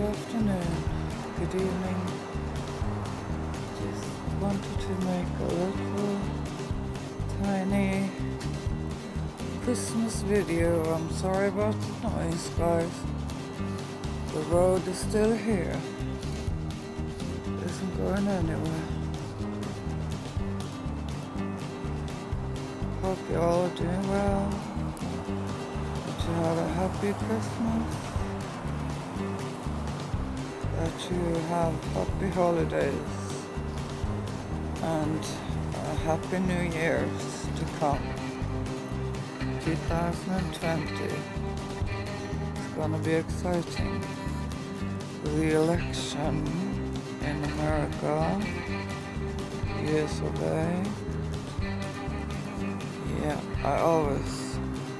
afternoon, good evening. Just wanted to make a little tiny Christmas video. I'm sorry about the noise, guys. The road is still here. It isn't going anywhere. Hope you all are doing well. That you have a happy Christmas. That you have happy holidays. And a happy New Year's to come. 2020. It's gonna be exciting. The election in America, US of A. Yeah, I always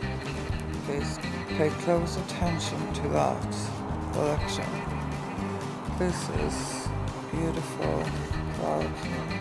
pay close attention to that election. This is beautiful cloud.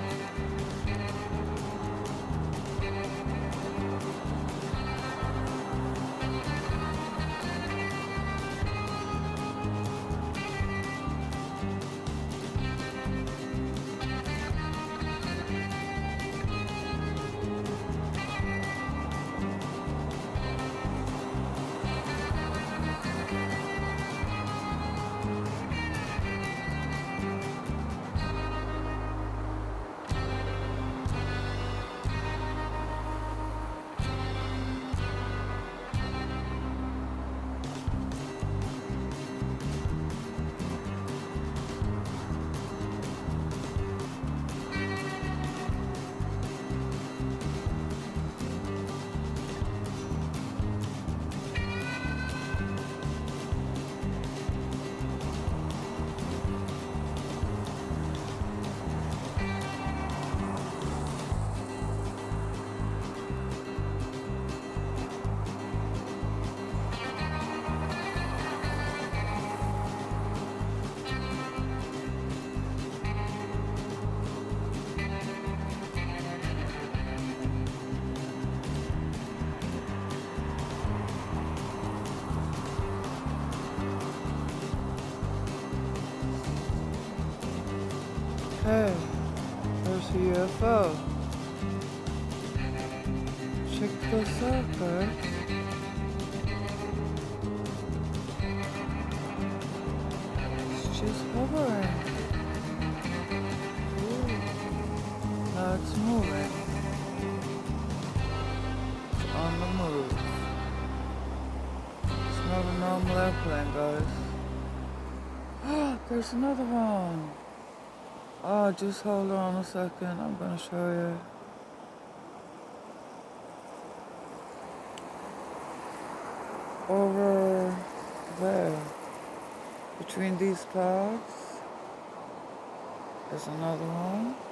Hey, there's a UFO. Check this out, guys. It's just hovering. Ooh. Now it's moving. It's on the move. It's not a normal airplane, guys. There's another one. Oh, just hold on a second. I'm gonna show you. Over there, between these clouds, there's another one.